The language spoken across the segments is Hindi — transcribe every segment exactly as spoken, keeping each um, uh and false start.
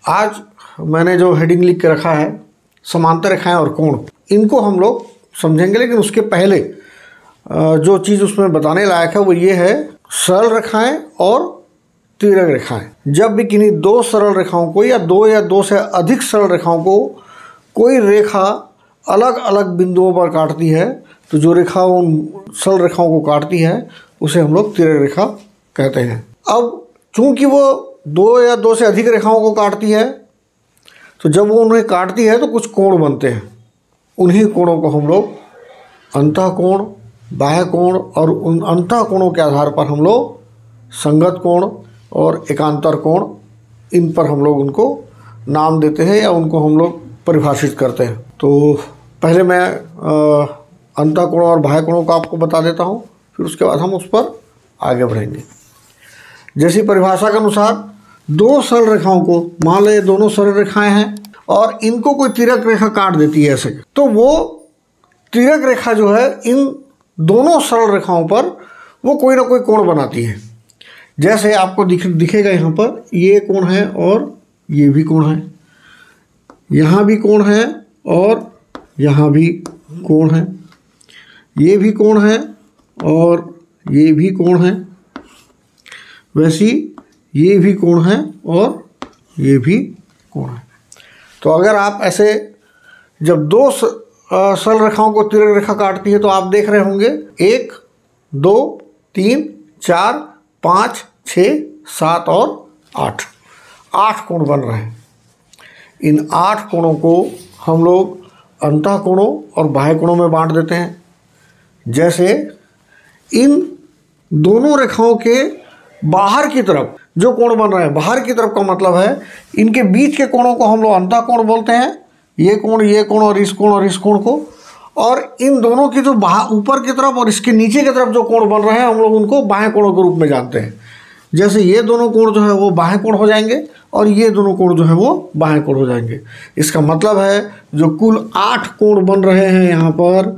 आज मैंने जो हेडिंग लिख के रखा है समांतर रेखाएं और कोण, इनको हम लोग समझेंगे। लेकिन उसके पहले जो चीज़ उसमें बताने लायक है वो ये है सरल रेखाएं और तिर्यक रेखाएं। जब भी किन्हीं दो सरल रेखाओं को या दो या दो से अधिक सरल रेखाओं को कोई रेखा अलग अलग बिंदुओं पर काटती है तो जो रेखा उन सरल रेखाओं को काटती है उसे हम लोग तिर्यक रेखा कहते हैं। अब चूंकि वो दो या दो से अधिक रेखाओं को काटती है तो जब वो उन्हें काटती है तो कुछ कोण बनते हैं। उन्हीं कोणों को हम लोग अंतःकोण, बाह्य कोण और उन अंतःकोणों के आधार पर हम लोग संगत कोण और एकांतर कोण, इन पर हम लोग उनको नाम देते हैं या उनको हम लोग परिभाषित करते हैं। तो पहले मैं अंतःकोण और बाह्य कोणों को आपको बता देता हूँ, फिर उसके बाद हम उस पर आगे बढ़ेंगे। जैसी परिभाषा के अनुसार दो सरल रेखाओं को, मान लें दोनों सरल रेखाएं हैं और इनको कोई तिर्यक रेखा काट देती है ऐसे, तो वो तिर्यक रेखा जो है इन दोनों सरल रेखाओं पर वो कोई ना कोई कोण बनाती है। जैसे आपको दिख दिखेगा यहाँ पर ये कोण है और ये भी कोण है, यहाँ भी कोण है और यहाँ भी कोण है, ये भी कोण है और ये भी कोण है, वैसी ये भी कोण है और ये भी कोण है। तो अगर आप ऐसे जब दो सरल रेखाओं को तिर्यक रेखा काटती है तो आप देख रहे होंगे एक, दो, तीन, चार, पाँच, छः, सात और आठ, आठ कोण बन रहे हैं। इन आठ कोणों को हम लोग अंतःकोणों और बाह्य कोणों में बांट देते हैं। जैसे इन दोनों रेखाओं के बाहर की तरफ जो कोण बन रहे हैं, बाहर की तरफ का मतलब है इनके बीच के कोणों को हम लोग अंतःकोण बोलते हैं, ये कोण, ये कोण और इस कोण और इस कोण को। और इन दोनों की जो बाहर ऊपर की तरफ और इसके नीचे की तरफ जो कोण बन रहे हैं हम लोग उनको बाह्य कोणों के रूप में जानते हैं। जैसे ये दोनों कोण जो है वो बाह्य कोण हो जाएंगे और ये दोनों कोण जो है वो बाह्य कोण हो जाएंगे। इसका मतलब है जो कुल आठ कोण बन रहे हैं यहाँ पर,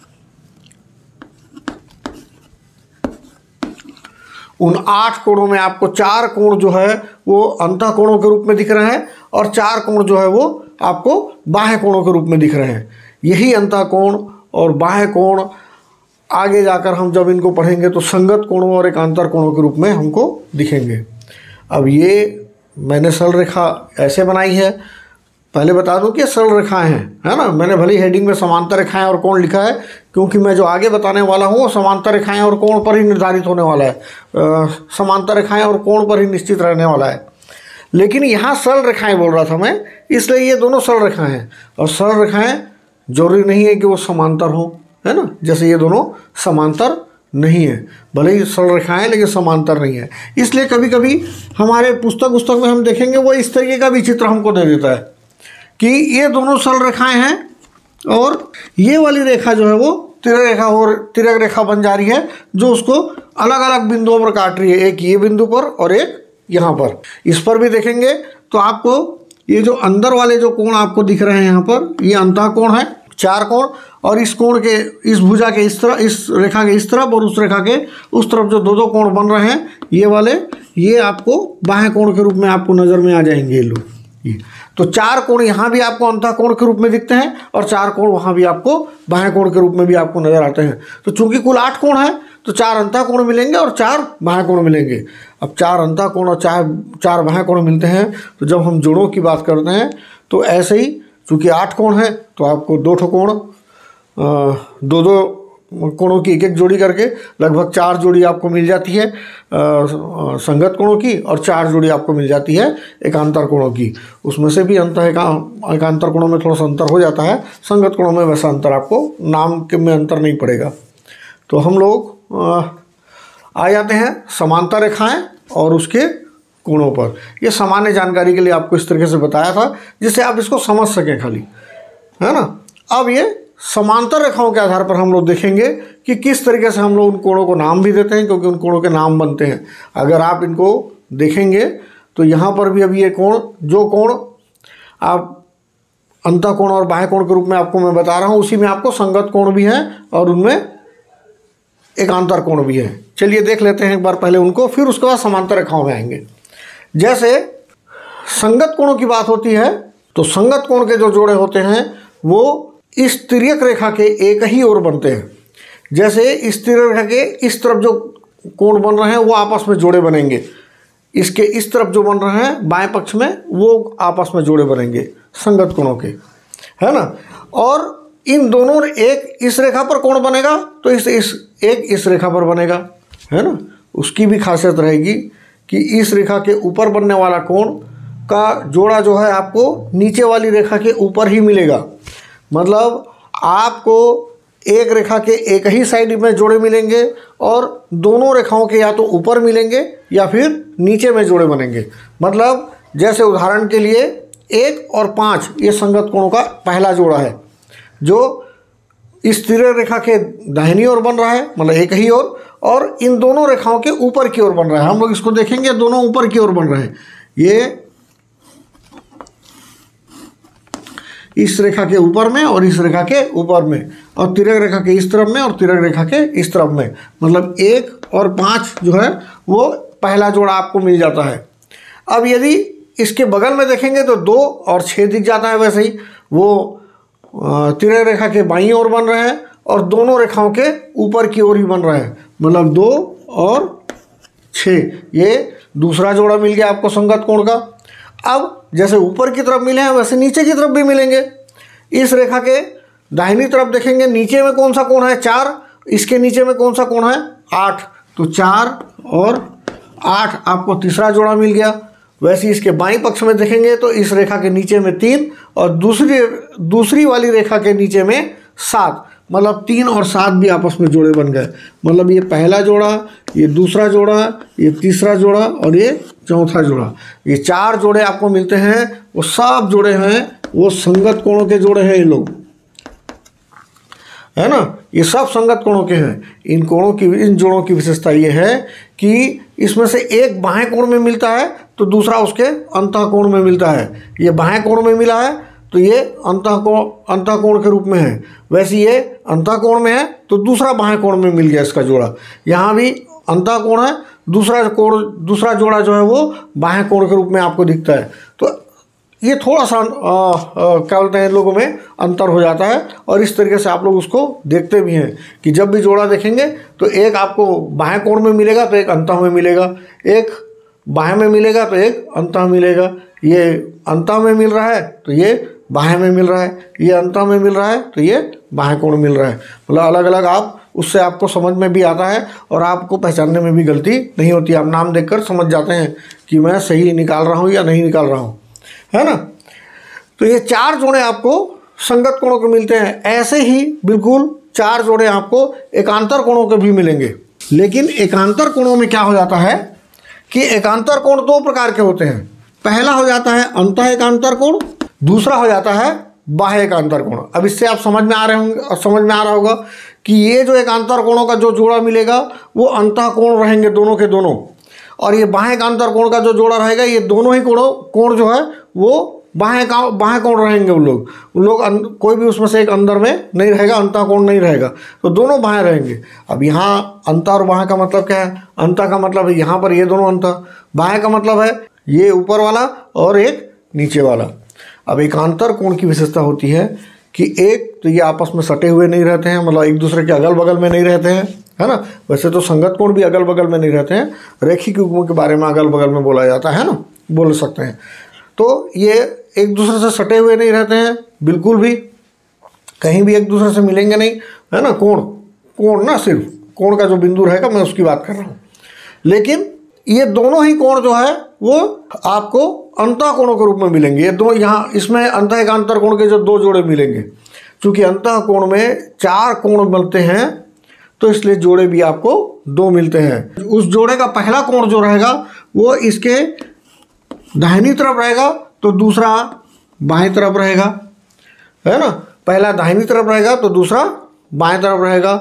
उन आठ कोणों में आपको चार कोण जो है वो अंतःकोणों के रूप में दिख रहे हैं और चार कोण जो है वो आपको बाह्य कोणों के रूप में दिख रहे हैं। यही अंतःकोण और बाह्य कोण आगे जाकर हम जब इनको पढ़ेंगे तो संगत कोणों और एकांतर कोणों के रूप में हमको दिखेंगे। अब ये मैंने सरल रेखा ऐसे बनाई है, पहले बता दूं कि सरल रेखाएं हैं, है ना। मैंने भली हेडिंग में समांतर रेखाएं और कोण लिखा है क्योंकि मैं जो आगे बताने वाला हूँ वो समांतर रेखाएं और कोण पर ही निर्धारित होने वाला है, आ, समांतर रेखाएं और कोण पर ही निश्चित रहने वाला है। लेकिन यहाँ सरल रेखाएं बोल रहा था मैं, इसलिए ये दोनों सरल रेखाएं हैं और सरल रेखाएं जरूरी नहीं है कि वो समांतर हो, है ना। जैसे ये दोनों समांतर नहीं है, भले ही सरल रेखाएं लेकिन समांतर नहीं है। इसलिए कभी कभी हमारे पुस्तक पुस्तक में हम देखेंगे वो इस तरीके का भी चित्र हमको दे देता है कि ये दोनों सरल रेखाएं हैं और ये वाली रेखा जो है वो तिर्यक रेखा और तिर्यक रेखा बन जा रही है जो उसको अलग अलग बिंदुओं पर काट रही है, एक ये बिंदु पर और एक यहाँ पर। इस पर भी देखेंगे तो आपको ये जो अंदर वाले जो कोण आपको दिख रहे हैं यहाँ पर, ये अंतःकोण है, चार कोण, और इस कोण के, इस भुजा के इस तरफ, इस रेखा के इस तरफ और उस रेखा के उस तरफ जो दो दो कोण बन रहे हैं ये वाले, ये आपको बाह्य कोण के रूप में आपको नज़र में आ जाएंगे। ये लो, ये तो चार कोण यहाँ भी आपको अंतःकोण के रूप में दिखते हैं और चार कोण वहाँ भी आपको बाह्य कोण के रूप में भी आपको नजर आते हैं। तो चूंकि कुल आठ कोण है तो चार अंतःकोण मिलेंगे और चार बाह्य कोण मिलेंगे। अब चार अंतःकोण और चार चार बाह्य कोण मिलते हैं तो जब हम जोड़ों की बात करते हैं तो ऐसे ही, चूँकि आठ कोण है तो आपको दो ठो कोण, दो दो कोणों की एक एक जोड़ी करके लगभग चार जोड़ी आपको मिल जाती है संगत कोणों की और चार जोड़ी आपको मिल जाती है एकांतर कोणों की। उसमें से भी अंतर एकांतर कोणों में थोड़ा सा अंतर हो जाता है, संगत कोणों में वैसा अंतर आपको नाम के में अंतर नहीं पड़ेगा। तो हम लोग आ जाते हैं समांतर रेखाएं और उसके कोणों पर। ये सामान्य जानकारी के लिए आपको इस तरीके से बताया था जिससे आप इसको समझ सकें खाली, है ना। अब ये समांतर रेखाओं के आधार पर हम लोग देखेंगे कि किस तरीके से हम लोग उन कोणों को नाम भी देते हैं, क्योंकि उन कोणों के नाम बनते हैं। अगर आप इनको देखेंगे तो यहाँ पर भी अभी ये कोण, जो कोण आप अंतःकोण और बाह्य कोण के रूप में आपको मैं बता रहा हूँ, उसी में आपको संगत कोण भी है और उनमें एकांतर कोण भी है। चलिए देख लेते हैं एक बार पहले उनको, फिर उसके बाद समांतर रेखाओं में आएंगे। जैसे संगत कोणों की बात होती है तो संगत कोण के जो जोड़े होते हैं वो इस तिर्यक रेखा के एक ही ओर बनते हैं। जैसे इस तिर्यक रेखा के इस तरफ जो कोण बन रहे हैं वो आपस में जोड़े बनेंगे, इसके इस तरफ जो बन रहे हैं बाएं पक्ष में वो आपस में जोड़े बनेंगे संगत कोणों के, है ना। और इन दोनों एक इस रेखा पर कोण बनेगा तो इस इस एक इस रेखा पर बनेगा, है ना। उसकी भी खासियत रहेगी कि इस रेखा के ऊपर बनने वाला कोण का जोड़ा जो है आपको नीचे वाली रेखा के ऊपर ही मिलेगा। मतलब आपको एक रेखा के एक ही साइड में जोड़े मिलेंगे और दोनों रेखाओं के या तो ऊपर मिलेंगे या फिर नीचे में जोड़े बनेंगे। मतलब जैसे उदाहरण के लिए एक और पाँच ये संगत कोणों का पहला जोड़ा है जो इस तिर्यक रेखा के दाहिनी ओर बन रहा है, मतलब एक ही ओर, और इन दोनों रेखाओं के ऊपर की ओर बन रहा है। हम लोग इसको देखेंगे दोनों ऊपर की ओर बन रहे हैं, ये इस रेखा के ऊपर में और इस रेखा के ऊपर में, और तिर्यक रेखा के इस तरफ में और तिर्यक रेखा के इस तरफ में। मतलब एक और पाँच जो है वो पहला जोड़ा आपको मिल जाता है। अब यदि इसके बगल में देखेंगे तो दो और छः दिख जाता है। वैसे ही वो तिर्यक रेखा के बाईं ओर बन रहे हैं और दोनों रेखाओं के ऊपर की ओर ही बन रहे हैं, मतलब दो और छः, ये दूसरा जोड़ा मिल गया आपको संगत कोण का। अब जैसे ऊपर की तरफ मिले हैं वैसे नीचे की तरफ भी मिलेंगे। इस रेखा के दाहिनी तरफ देखेंगे नीचे में कौन सा कोण है, चार, इसके नीचे में कौन सा कोण है, आठ, तो चार और आठ आपको तीसरा जोड़ा मिल गया। वैसे इसके बाईं पक्ष में देखेंगे तो इस रेखा के नीचे में तीन और दूसरी दूसरी वाली रेखा के नीचे में सात, मतलब तीन और सात भी आपस में जोड़े बन गए। मतलब ये पहला जोड़ा, ये दूसरा जोड़ा, ये तीसरा जोड़ा और ये चौथा जोड़ा, ये चार जोड़े आपको मिलते हैं। वो सब जोड़े हैं वो संगत कोणों के जोड़े हैं, ये लोग, है ना, ये सब संगत कोणों के हैं। इन कोणों की इन जोड़ों की विशेषता ये है कि इसमें से एक बाएं कोण में मिलता है तो दूसरा उसके अंतः कोण में मिलता है। ये बाएं कोण में मिला है तो ये अंतः कोण अंतः कोण के रूप में है। वैसे ये अंतः कोण में है तो दूसरा बाएं कोण में मिल गया इसका जोड़ा। यहाँ भी अंतः कोण है, दूसरा कोण दूसरा जोड़ा जो है वो बाएं कोण के रूप में आपको दिखता है। तो ये थोड़ा सा क्या बोलते हैं, इन लोगों में अंतर हो जाता है और इस तरीके से आप लोग उसको देखते भी हैं कि जब भी जोड़ा देखेंगे तो एक आपको बाएं कोण में मिलेगा तो एक अंतः में मिलेगा, एक बाएं में मिलेगा तो एक अंतः मिलेगा। ये अंतः में मिल रहा है तो ये बाएं में मिल रहा है, ये अंतः में मिल रहा है तो ये बाएं कोण मिल रहा है। मतलब अलग अलग आप उससे आपको समझ में भी आता है और आपको पहचानने में भी गलती नहीं होती। आप नाम देखकर समझ जाते हैं कि मैं सही निकाल रहा हूँ या नहीं निकाल रहा हूँ, है ना। तो ये चार जोड़े आपको संगत कोणों के मिलते हैं। ऐसे ही बिल्कुल चार जोड़े आपको एकांतर कोणों के भी मिलेंगे। लेकिन एकांतर कोणों में क्या हो जाता है कि एकांतर कोण दो प्रकार के होते हैं। पहला हो जाता है अंतः एकांतर कोण, दूसरा हो जाता है बाह्य एकांतर कोण। अब इससे आप समझ में आ रहे होंगे समझ में आ रहा होगा कि ये जो एकांतर कोणों का जो जोड़ा मिलेगा वो अंतः कोण रहेंगे दोनों के दोनों, और ये बाह्य एकांतर कोण का जो जोड़ा रहेगा ये दोनों ही कोणों कोण जो है वो बाह्य का बाह्य कोण रहेंगे। उन लोग उन लोग कोई भी उसमें से एक अंदर में नहीं रहेगा, अंतः कोण नहीं रहेगा, तो दोनों बाह्य रहेंगे। अब यहाँ अंतः और बाह्य का मतलब क्या है? अंतः का मतलब है यहाँ पर ये दोनों अंतः, बाह्य का मतलब है ये ऊपर वाला और एक नीचे वाला। अब एकांतर कोण की विशेषता होती है कि एक तो ये आपस में सटे हुए नहीं रहते हैं, मतलब एक दूसरे के अगल बगल में नहीं रहते हैं, है ना। वैसे तो संगत कोण भी अगल बगल में नहीं रहते हैं, रेखिक युग्मों के बारे में अगल बगल में बोला जाता है ना, बोल सकते हैं। तो ये एक दूसरे से सटे हुए नहीं रहते हैं बिल्कुल भी, कहीं भी एक दूसरे से मिलेंगे नहीं, है ना। कोण कोण ना सिर्फ कोण का जो बिंदु रहेगा मैं उसकी बात कर रहा हूँ। लेकिन ये दोनों ही कोण जो है वो आपको अंतः कोणों के रूप में मिलेंगे। ये दो यहाँ इसमें अंतः एकांतर कोण के जो दो जोड़े मिलेंगे, चूँकि अंतः कोण में चार कोण मिलते हैं तो इसलिए जोड़े भी आपको दो मिलते हैं। उस जोड़े का पहला कोण जो रहेगा वो इसके दाहिनी तरफ रहेगा तो दूसरा बाएं तरफ रहेगा, है ना। पहला दाहिनी तरफ रहेगा तो दूसरा बाएं तरफ रहेगा।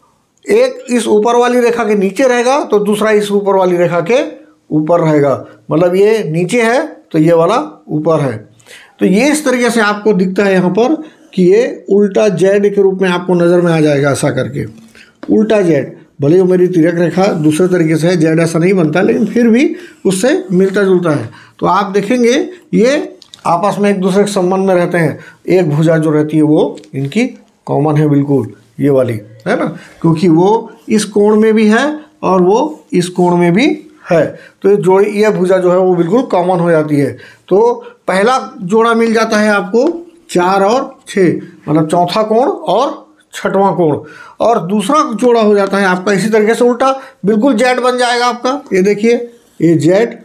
एक इस ऊपर वाली रेखा के नीचे रहेगा तो दूसरा इस ऊपर वाली रेखा के ऊपर रहेगा। मतलब ये नीचे है तो ये वाला ऊपर है। तो ये इस तरीके से आपको दिखता है यहाँ पर कि ये उल्टा जेड के रूप में आपको नज़र में आ जाएगा। ऐसा करके उल्टा जेड, भले ही मेरी तिर्यक रेखा दूसरे तरीके से है, जेड ऐसा नहीं बनता, लेकिन फिर भी उससे मिलता जुलता है। तो आप देखेंगे ये आपस में एक दूसरे के संबंध में रहते हैं। एक भुजा जो रहती है वो इनकी कॉमन है बिल्कुल, ये वाली है ना, क्योंकि वो इस कोण में भी है और वो इस कोण में भी है। तो ये जोड़ी, ये भुजा जो है वो बिल्कुल कॉमन हो जाती है। तो पहला जोड़ा मिल जाता है आपको चार और छः, मतलब चौथा कोण और छठवां कोण। और दूसरा जोड़ा हो जाता है आपका इसी तरीके से उल्टा, बिल्कुल जेड बन जाएगा आपका। ये देखिए, ये जेड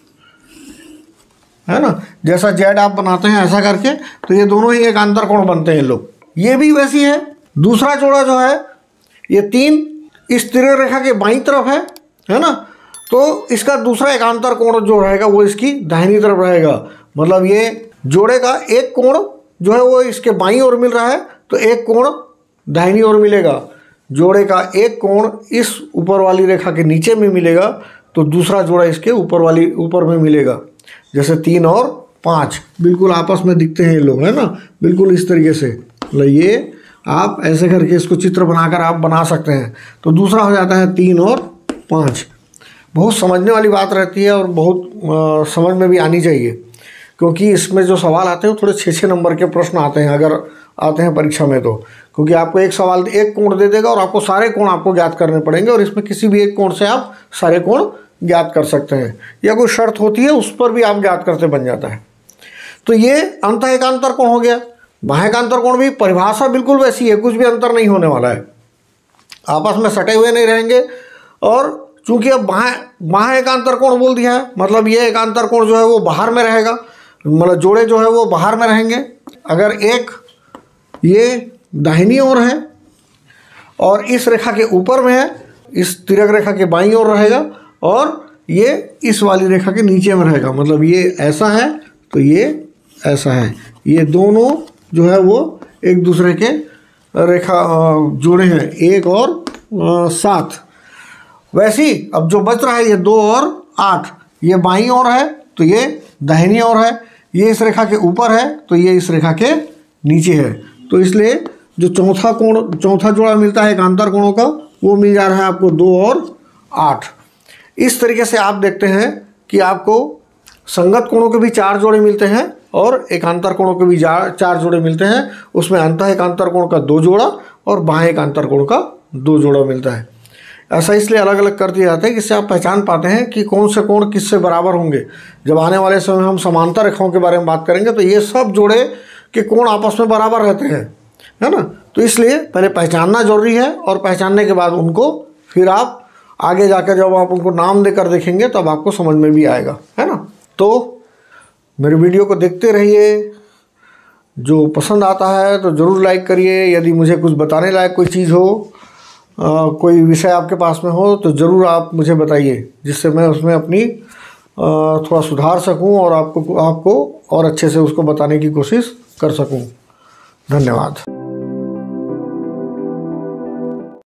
है ना, जैसा जेड आप बनाते हैं ऐसा करके, तो ये दोनों ही एक अंतर कोण बनते हैं लोग। ये भी वैसी है। दूसरा जोड़ा जो है ये तीन इस तिर्यक रेखा के बाईं तरफ है है ना, तो इसका दूसरा एकांतर कोण जो रहेगा वो इसकी दाहिनी तरफ रहेगा। मतलब ये जोड़े का एक कोण जो है वो इसके बाईं ओर मिल रहा है, तो एक कोण दाहिनी ओर मिलेगा। जोड़े का एक कोण इस ऊपर वाली रेखा के नीचे में मिलेगा, तो दूसरा जोड़ा इसके ऊपर वाली ऊपर में मिलेगा। जैसे तीन और पाँच बिल्कुल आपस में दिखते हैं ये लोग, है ना, बिल्कुल इस तरीके से। मतलब ये आप ऐसे करके इसको चित्र बनाकर आप बना सकते हैं। तो दूसरा हो जाता है तीन और पाँच। बहुत समझने वाली बात रहती है और बहुत आ, समझ में भी आनी चाहिए, क्योंकि इसमें जो सवाल आते हैं वो थोड़े छः छः नंबर के प्रश्न आते हैं अगर आते हैं परीक्षा में। तो क्योंकि आपको एक सवाल एक कोण दे देगा और आपको सारे कोण आपको ज्ञात करने पड़ेंगे, और इसमें किसी भी एक कोण से आप सारे कोण ज्ञात कर सकते हैं, या कोई शर्त होती है उस पर भी आप ज्ञात करते बन जाता है। तो ये अंतः एकांतर कोण हो गया। बाह्य एकांतर कोण भी परिभाषा बिल्कुल वैसी है, कुछ भी अंतर नहीं होने वाला है, आपस में सटे हुए नहीं रहेंगे। और चूंकि अब बाह्य बाह्य एकांतर कोण बोल दिया है, मतलब ये एकांतर कोण जो है वो बाहर में रहेगा, मतलब जोड़े जो है वो बाहर में रहेंगे। अगर एक ये दाहिनी ओर है और इस रेखा के ऊपर में है, इस तिर्यक रेखा के बाईं ओर रहेगा, और ये इस वाली रेखा के नीचे में रहेगा। मतलब ये ऐसा है तो ये ऐसा है, ये दोनों जो है वो एक दूसरे के रेखा जोड़े हैं, एक और सात। वैसे ही अब जो बच रहा है ये दो और आठ, ये बाईं ओर है तो ये दाहिनी ओर है, ये इस रेखा के ऊपर है तो ये इस रेखा के नीचे है। तो इसलिए जो चौथा कोण चौथा जोड़ा मिलता है एकांतर कोणों का, वो मिल जा रहा है आपको दो और आठ। इस तरीके से आप देखते हैं कि आपको संगत कोणों के भी चार जोड़े मिलते हैं और एकांतर कोणों के भी चार जोड़े मिलते हैं। उसमें अंतः एकांतर कोण का दो जोड़ा और बाह्य एकांतर कोण का दो जोड़ा मिलता है। ऐसा इसलिए अलग अलग कर दिया जाता है कि इससे आप पहचान पाते हैं कि कौन से कोण किससे बराबर होंगे। जब आने वाले समय हम समांतर रेखाओं के बारे में बात करेंगे तो ये सब जोड़े के कोण आपस में बराबर रहते हैं, है ना। तो इसलिए पहले पहचानना जरूरी है, और पहचानने के बाद उनको फिर आप आगे जाकर जब आप उनको नाम देकर देखेंगे तब आपको समझ में भी आएगा, है ना। तो मेरे वीडियो को देखते रहिए, जो पसंद आता है तो ज़रूर लाइक करिए। यदि मुझे कुछ बताने लायक कोई चीज़ हो, आ, कोई विषय आपके पास में हो तो ज़रूर आप मुझे बताइए, जिससे मैं उसमें अपनी आ, थोड़ा सुधार सकूं और आपको आपको और अच्छे से उसको बताने की कोशिश कर सकूं। धन्यवाद।